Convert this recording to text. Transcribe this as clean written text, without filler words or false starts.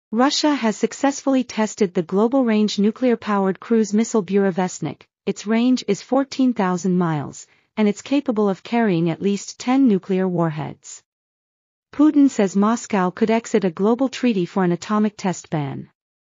Russia has successfully tested the global-range nuclear-powered cruise missile Burevestnik. Its range is 14,000 miles, and it's capable of carrying at least 10 nuclear warheads. Putin says Moscow could exit a global treaty for an atomic test ban.